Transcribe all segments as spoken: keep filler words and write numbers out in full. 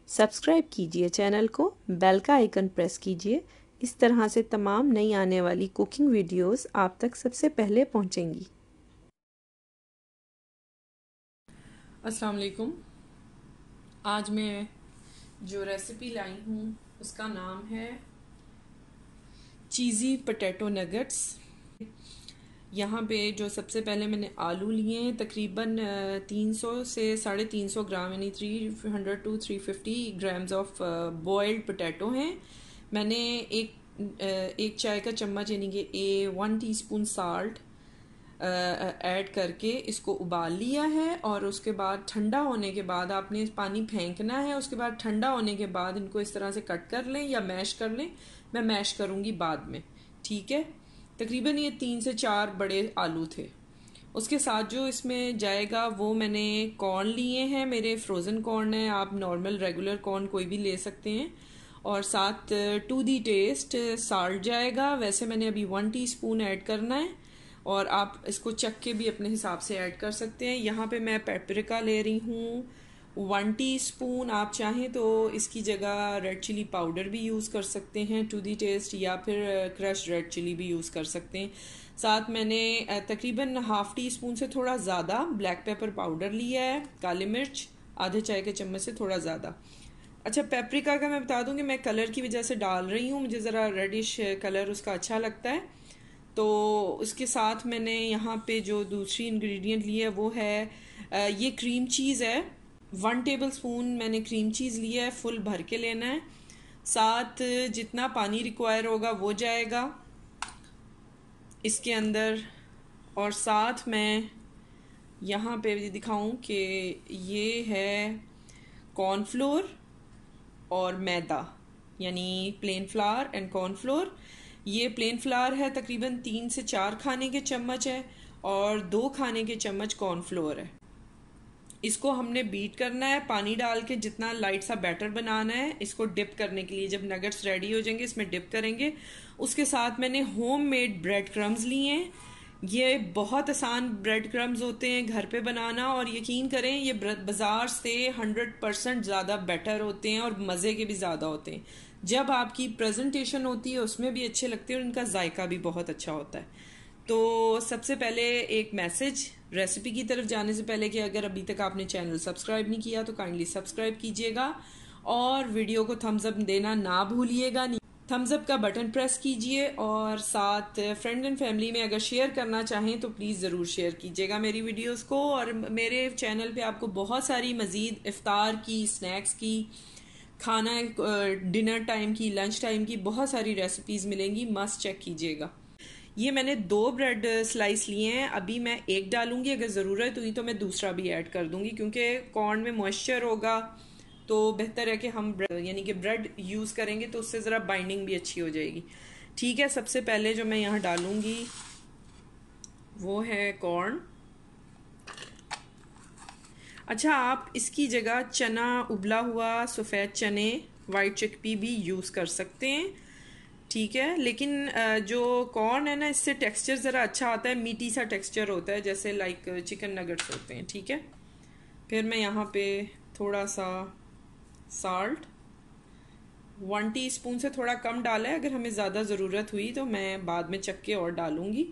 Subscribe कीजिए channel को, bell का आइकन प्रेस कीजिए। इस तरह से तमाम नई आने वाली कुकिंग वीडियोस आप तक सबसे पहले पहुंचेंगी। अस्सलाम वालेकुम। आज मैं जो रेसिपी लाई हूँ उसका नाम है चीज़ी पोटैटो नगेट्स। यहाँ पे जो सबसे पहले मैंने आलू लिए हैं, तकरीबन तीन सौ से साढ़े तीन सौ ग्राम यानी three hundred to three fifty grams of boiled potato हैं। मैंने एक एक चाय का चम्मच यानी कि a one teaspoon salt add करके इसको उबाल लिया है और उसके बाद ठंडा होने के बाद आपने पानी फेंकना है। उसके बाद ठंडा होने के बाद इनको इस तरह से कट कर लें या मैश कर लें। मैं मैश करूँगी बाद में, ठीक है। तकरीबन ये तीन से चार बड़े आलू थे। उसके साथ जो इसमें जाएगा वो मैंने कॉर्न लिए हैं, मेरे फ्रोज़न कॉर्न है, आप नॉर्मल रेगुलर कॉर्न कोई भी ले सकते हैं। और साथ टू दी टेस्ट साल्ट जाएगा। वैसे मैंने अभी वन टीस्पून ऐड करना है और आप इसको चख के भी अपने हिसाब से ऐड कर सकते हैं। यहाँ पे मैं पेपरिका ले रही हूँ वन टीस्पून। आप चाहें तो इसकी जगह रेड चिली पाउडर भी यूज़ कर सकते हैं टू दी टेस्ट, या फिर क्रश रेड चिली भी यूज़ कर सकते हैं। साथ मैंने तकरीबन हाफ़ टी स्पून से थोड़ा ज़्यादा ब्लैक पेपर पाउडर लिया है, काली मिर्च आधे चाय के चम्मच से थोड़ा ज़्यादा। अच्छा, पेपरिका का मैं बता दूँ कि मैं कलर की वजह से डाल रही हूँ, मुझे ज़रा रेडिश कलर उसका अच्छा लगता है। तो उसके साथ मैंने यहाँ पे जो दूसरी इंग्रेडिएंट ली है वो है ये क्रीम चीज़ है। वन टेबल स्पून मैंने क्रीम चीज़ लिया है, फुल भर के लेना है। साथ जितना पानी रिक्वायर होगा वो जाएगा इसके अंदर। और साथ मैं यहाँ पे दिखाऊं कि ये है कॉर्नफ्लोर और मैदा, यानी प्लेन फ्लावर एंड कॉर्नफ्लोर। ये प्लेन फ्लावर है, तकरीबन तीन से चार खाने के चम्मच है, और दो खाने के चम्मच कॉर्नफ्लोर है। इसको हमने बीट करना है पानी डाल के, जितना लाइट सा बैटर बनाना है इसको डिप करने के लिए। जब नगेट्स रेडी हो जाएंगे इसमें डिप करेंगे। उसके साथ मैंने होम मेड ब्रेड क्रम्स लिए हैं। ये बहुत आसान ब्रेड क्रम्स होते हैं घर पे बनाना, और यकीन करें ये बाज़ार से हंड्रेड परसेंट ज़्यादा बेटर होते हैं और मज़े के भी ज़्यादा होते हैं। जब आपकी प्रेजेंटेशन होती है उसमें भी अच्छे लगते हैं और इनका जायका भी बहुत अच्छा होता है। तो सबसे पहले एक मैसेज रेसिपी की तरफ जाने से पहले कि अगर अभी तक आपने चैनल सब्सक्राइब नहीं किया तो काइंडली सब्सक्राइब कीजिएगा और वीडियो को थम्स अप देना ना भूलिएगा। थम्स अप का बटन प्रेस कीजिए और साथ फ्रेंड एंड फैमिली में अगर शेयर करना चाहें तो प्लीज़ ज़रूर शेयर कीजिएगा मेरी वीडियोस को। और मेरे चैनल पे आपको बहुत सारी मज़ीद इफ्तार की, स्नैक्स की, खाना डिनर टाइम की, लंच टाइम की बहुत सारी रेसिपीज़ मिलेंगी, मस्ट चेक कीजिएगा। ये मैंने दो ब्रेड स्लाइस लिए हैं, अभी मैं एक डालूंगी, अगर ज़रूरत हुई तो मैं दूसरा भी ऐड कर दूंगी, क्योंकि कॉर्न में मॉइस्चर होगा तो बेहतर है कि हम यानी कि ब्रेड यूज़ करेंगे तो उससे ज़रा बाइंडिंग भी अच्छी हो जाएगी। ठीक है, सबसे पहले जो मैं यहाँ डालूंगी वो है कॉर्न। अच्छा, आप इसकी जगह चना, उबला हुआ सफ़ेद चने, वाइट चिकपी भी यूज़ कर सकते हैं, ठीक है। लेकिन जो कॉर्न है ना, इससे टेक्सचर ज़रा अच्छा आता है, मीठी सा टेक्सचर होता है, जैसे लाइक चिकन नगेट्स होते हैं, ठीक है। फिर मैं यहाँ पे थोड़ा सा साल्ट, वन टीस्पून से थोड़ा कम डाला है, अगर हमें ज़्यादा ज़रूरत हुई तो मैं बाद में चख के और डालूँगी।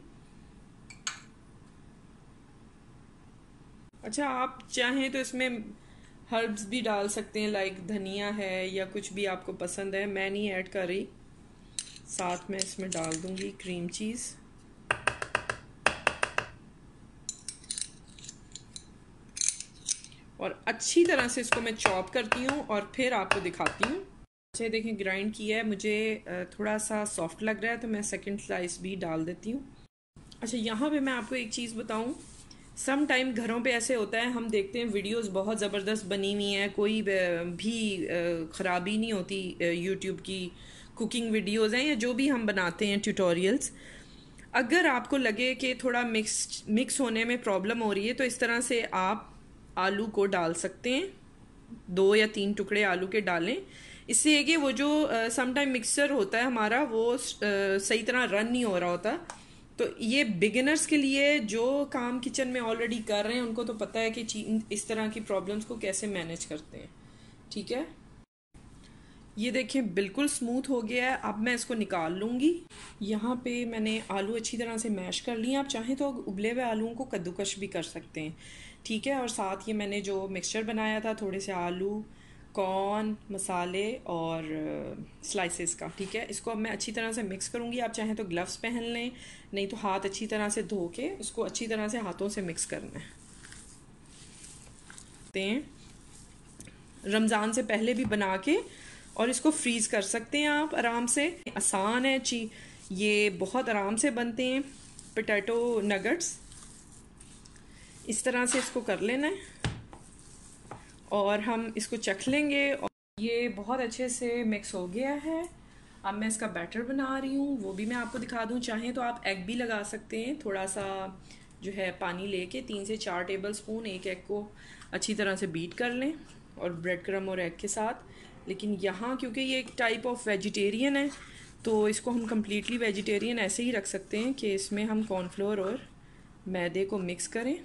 अच्छा, आप चाहें तो इसमें हर्ब्स भी डाल सकते हैं, लाइक धनिया है या कुछ भी आपको पसंद है, मैं नहीं ऐड कर रही। साथ में इसमें डाल दूंगी क्रीम चीज़। और अच्छी तरह से इसको मैं चॉप करती हूँ और फिर आपको दिखाती हूँ। अच्छा, देखें ग्राइंड किया है, मुझे थोड़ा सा सॉफ्ट लग रहा है तो मैं सेकंड स्लाइस भी डाल देती हूँ। अच्छा, यहाँ पे मैं आपको एक चीज़ बताऊँ, सम टाइम घरों पे ऐसे होता है, हम देखते हैं वीडियोस बहुत ज़बरदस्त बनी हुई हैं, कोई भी ख़राबी नहीं होती यूट्यूब की कुकिंग वीडियोस हैं या जो भी हम बनाते हैं ट्यूटोरियल्स। अगर आपको लगे कि थोड़ा मिक्स मिक्स होने में प्रॉब्लम हो रही है तो इस तरह से आप आलू को डाल सकते हैं, दो या तीन टुकड़े आलू के डालें। इससे है कि वो जो सम टाइम मिक्सचर होता है हमारा वो आ, सही तरह रन नहीं हो रहा होता। तो ये बिगिनर्स के लिए, जो काम किचन में ऑलरेडी कर रहे हैं उनको तो पता है कि इस तरह की प्रॉब्लम्स को कैसे मैनेज करते हैं, ठीक है। ये देखें बिल्कुल स्मूथ हो गया है। अब मैं इसको निकाल लूँगी। यहाँ पे मैंने आलू अच्छी तरह से मैश कर लिए। आप चाहें तो उबले हुए आलूओं को कद्दूकश भी कर सकते हैं, ठीक है। और साथ ये मैंने जो मिक्सचर बनाया था, थोड़े से आलू, कॉर्न, मसाले और स्लाइसेस का, ठीक है। इसको अब मैं अच्छी तरह से मिक्स करूँगी। आप चाहें तो ग्लव्स पहन लें, नहीं तो हाथ अच्छी तरह से धो के इसको अच्छी तरह से हाथों से मिक्स करना है। रमज़ान से पहले भी बना के और इसको फ्रीज़ कर सकते हैं आप आराम से। आसान है ची, ये बहुत आराम से बनते हैं पोटैटो नगट्स। इस तरह से इसको कर लेना है और हम इसको चख लेंगे। और ये बहुत अच्छे से मिक्स हो गया है। अब मैं इसका बैटर बना रही हूँ, वो भी मैं आपको दिखा दूँ। चाहें तो आप एग भी लगा सकते हैं। थोड़ा सा जो है पानी लेके तीन से चार टेबल स्पून एक एग को अच्छी तरह से बीट कर लें और ब्रेड क्रम और एग के साथ। लेकिन यहाँ क्योंकि ये एक टाइप ऑफ वेजिटेरियन है, तो इसको हम कम्प्लीटली वेजिटेरियन ऐसे ही रख सकते हैं कि इसमें हम कॉर्नफ्लोर और मैदे को मिक्स करें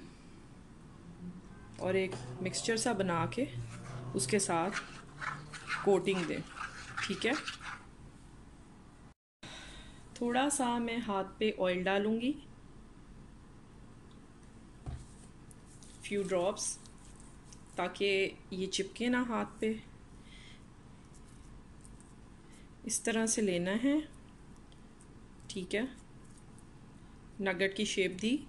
और एक मिक्सचर सा बना के उसके साथ कोटिंग दें, ठीक है। थोड़ा सा मैं हाथ पे ऑयल डालूंगी, फ्यू ड्रॉप्स, ताकि ये चिपके ना हाथ पे। इस तरह से लेना है, ठीक है। नगट की शेप दी,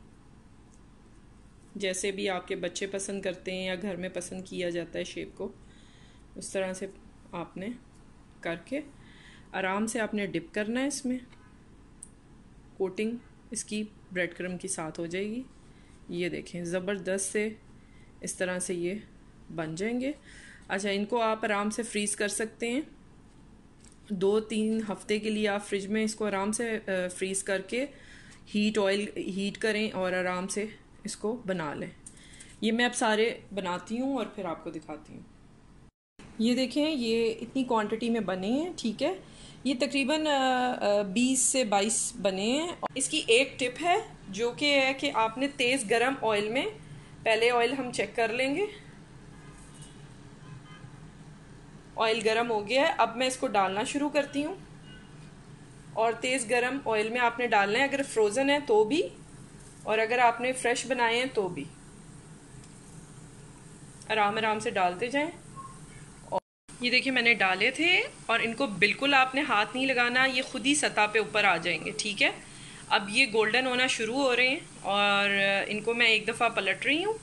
जैसे भी आपके बच्चे पसंद करते हैं या घर में पसंद किया जाता है शेप को, उस तरह से आपने करके आराम से आपने डिप करना है इसमें। कोटिंग इसकी ब्रेड क्रम के साथ हो जाएगी। ये देखें ज़बरदस्त से इस तरह से ये बन जाएंगे। अच्छा, इनको आप आराम से फ्रीज़ कर सकते हैं। दो तीन हफ्ते के लिए आप फ्रिज में इसको आराम से फ्रीज़ करके हीट ऑयल हीट करें और आराम से इसको बना लें। ये मैं अब सारे बनाती हूँ और फिर आपको दिखाती हूँ। ये देखें, ये इतनी क्वांटिटी में बने हैं, ठीक है। ये तकरीबन बीस से बाईस बने हैं। इसकी एक टिप है जो कि है कि आपने तेज़ गरम ऑयल में, पहले ऑयल हम चेक कर लेंगे। ऑयल गरम हो गया है। अब मैं इसको डालना शुरू करती हूँ और तेज़ गरम ऑयल में आपने डालना है, अगर फ्रोज़न है तो भी और अगर आपने फ्रेश बनाए हैं तो भी। आराम आराम से डालते जाएं। और ये देखिए मैंने डाले थे और इनको बिल्कुल आपने हाथ नहीं लगाना, ये खुद ही सतह पे ऊपर आ जाएंगे, ठीक है। अब ये गोल्डन होना शुरू हो रहे हैं और इनको मैं एक दफ़ा पलट रही हूँ।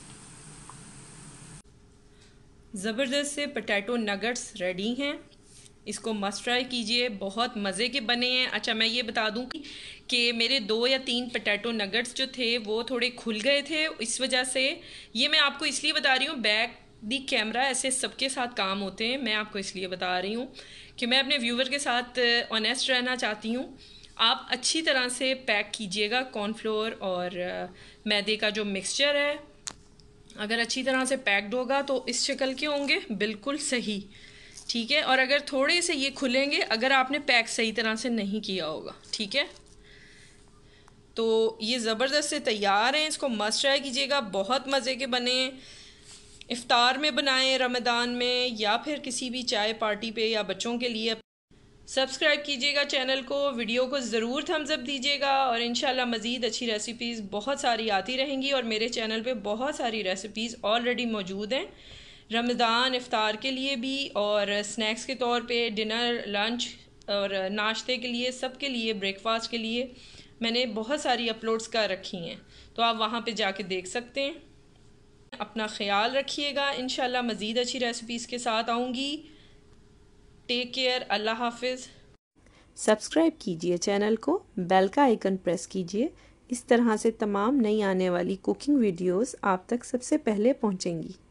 ज़बरदस्त से पोटैटो नगट्स रेडी हैं। इसको मस्ट ट्राई कीजिए, बहुत मज़े के बने हैं। अच्छा, मैं ये बता दूं कि मेरे दो या तीन पोटैटो नगट्स जो थे वो थोड़े खुल गए थे, इस वजह से। ये मैं आपको इसलिए बता रही हूँ, बैक दी कैमरा ऐसे सबके साथ काम होते हैं। मैं आपको इसलिए बता रही हूँ कि मैं अपने व्यूवर के साथ ऑनेस्ट रहना चाहती हूँ। आप अच्छी तरह से पैक कीजिएगा कॉर्नफ्लोर और मैदे का जो मिक्सचर है। अगर अच्छी तरह से पैक्ड होगा तो इस शक्ल के होंगे, बिल्कुल सही, ठीक है। और अगर थोड़े से ये खुलेंगे अगर आपने पैक सही तरह से नहीं किया होगा, ठीक है। तो ये ज़बरदस्त से तैयार हैं। इसको मस्ट ट्राई कीजिएगा, बहुत मज़े के बने। इफ्तार में बनाएं, रमज़ान में, या फिर किसी भी चाय पार्टी पे या बच्चों के लिए। सब्सक्राइब कीजिएगा चैनल को, वीडियो को ज़रूर थम्स अप दीजिएगा और इंशाल्लाह मज़ीद अच्छी रेसिपीज़ बहुत सारी आती रहेंगी। और मेरे चैनल पे बहुत सारी रेसिपीज़ ऑलरेडी मौजूद हैं, रमज़ान इफ्तार के लिए भी और स्नैक्स के तौर पे, डिनर, लंच और नाश्ते के लिए, सब के लिए, ब्रेकफास्ट के लिए मैंने बहुत सारी अपलोड्स कर रखी हैं, तो आप वहाँ पे जाके देख सकते हैं। अपना ख्याल रखिएगा, इंशाल्लाह मज़ीद अच्छी रेसिपीज़ के साथ आऊँगी। टेक केयर, अल्लाह हाफिज़। सब्सक्राइब कीजिए चैनल को, बेल का आइकन प्रेस कीजिए। इस तरह से तमाम नई आने वाली कुकिंग वीडियोस आप तक सबसे पहले पहुंचेंगी।